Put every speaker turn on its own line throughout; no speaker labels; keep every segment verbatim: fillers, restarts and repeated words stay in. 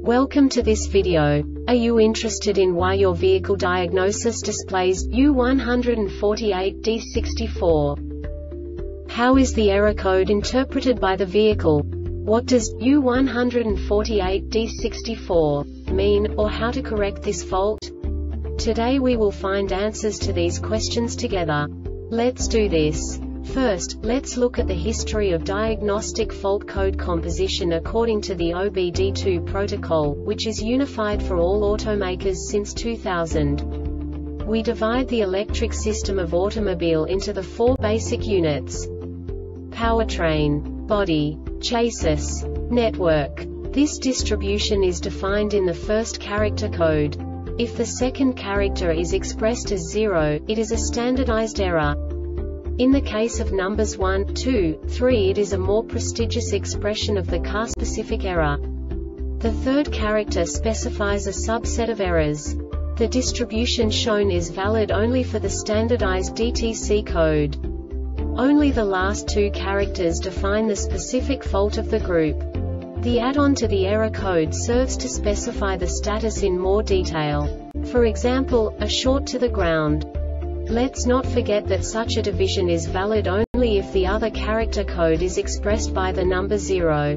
Welcome to this video. Are you interested in why your vehicle diagnosis displays U one forty-eight D sixty-four? How is the error code interpreted by the vehicle? What does U one forty-eight D sixty-four mean, or how to correct this fault? Today we will find answers to these questions together. Let's do this. First, let's look at the history of diagnostic fault code composition according to the O B D two protocol, which is unified for all automakers since two thousand. We divide the electric system of automobile into the four basic units: powertrain, body, chassis, network. This distribution is defined in the first character code. If the second character is expressed as zero, it is a standardized error. In the case of numbers one, two, three, it is a more prestigious expression of the car-specific error. The third character specifies a subset of errors. The distribution shown is valid only for the standardized D T C code. Only the last two characters define the specific fault of the group. The add-on to the error code serves to specify the status in more detail. For example, a short to the ground. Let's not forget that such a division is valid only if the other character code is expressed by the number zero.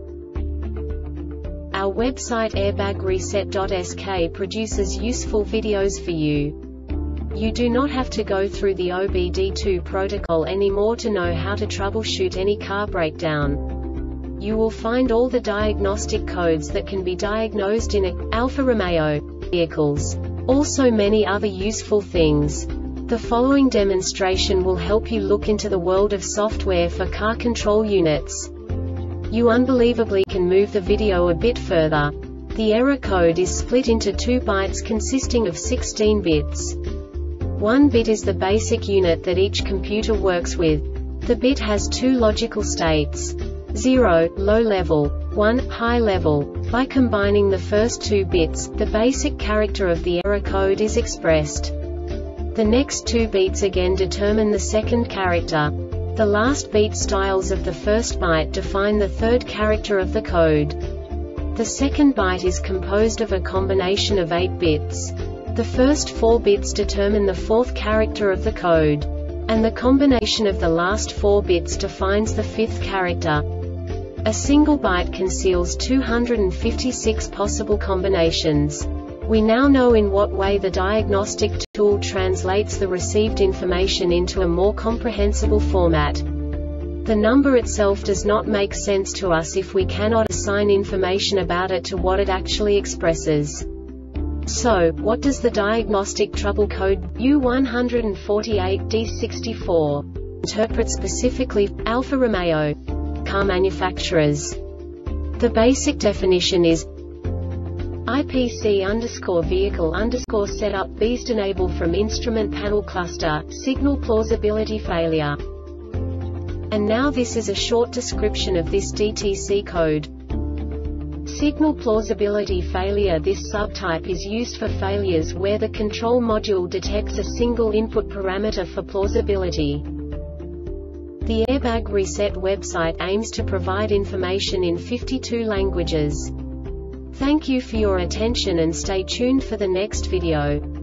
Our website airbag reset dot S K produces useful videos for you. You do not have to go through the O B D two protocol anymore to know how to troubleshoot any car breakdown. You will find all the diagnostic codes that can be diagnosed in Alfa Romeo vehicles. Also many other useful things. The following demonstration will help you look into the world of software for car control units. You unbelievably can move the video a bit further. The error code is split into two bytes consisting of sixteen bits. One bit is the basic unit that each computer works with. The bit has two logical states: zero, low level, one, high level. By combining the first two bits, the basic character of the error code is expressed. The next two beats again determine the second character. The last beat styles of the first byte define the third character of the code. The second byte is composed of a combination of eight bits. The first four bits determine the fourth character of the code. And the combination of the last four bits defines the fifth character. A single byte conceals two hundred fifty-six possible combinations. We now know in what way the diagnostic tool translates the received information into a more comprehensible format. The number itself does not make sense to us if we cannot assign information about it to what it actually expresses. So, what does the diagnostic trouble code U one forty-eight D sixty-four interpret specifically for Alfa Romeo car manufacturers? The basic definition is I P C underscore vehicle underscore setup beast enable from instrument panel cluster, signal plausibility failure. And now this is a short description of this D T C code. Signal plausibility failure. This subtype is used for failures where the control module detects a single input parameter for plausibility. The Airbag Reset website aims to provide information in fifty-two languages. Thank you for your attention and stay tuned for the next video.